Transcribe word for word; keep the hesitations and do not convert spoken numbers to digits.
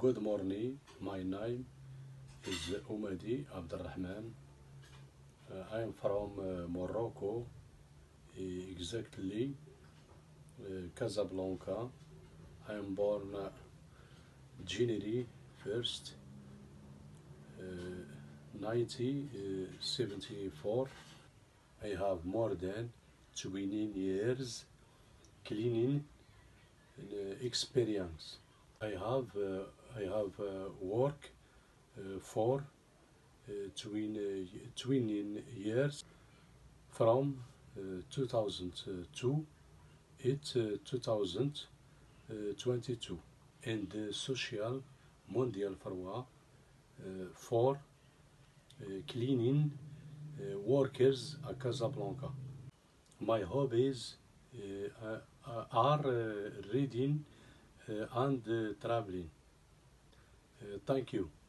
Good morning, my name is Umadi Abdurrahman. Uh, I am from uh, Morocco, eh, exactly uh, Casablanca. I am born uh, January first, uh, nineteen seventy-four. I have more than twenty years cleaning uh, experience. I have uh, I have uh, work uh, for uh, twenty, twenty years from uh, two thousand two it uh, two thousand twenty-two in the social mondial farwa uh, for uh, cleaning uh, workers at Casablanca. My hobbies uh, uh, are uh, reading uh, and uh, traveling. Uh, thank you.